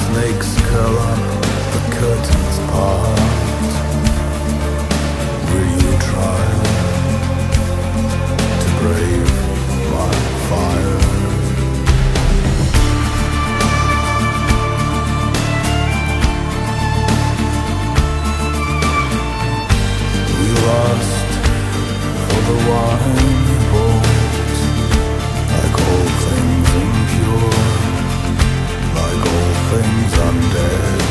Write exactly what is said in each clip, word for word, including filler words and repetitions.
snakes curl up, the curtains part. Will you try to brave my fire? We lost for the wine we bought, like all things impure, like all things undead.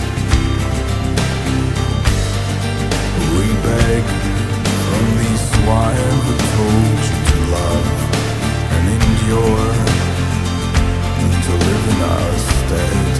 We beg from these swine who told you to love and endure, and to live in our stead.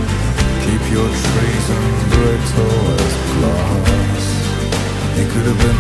Your treason brittle as glass. It could have been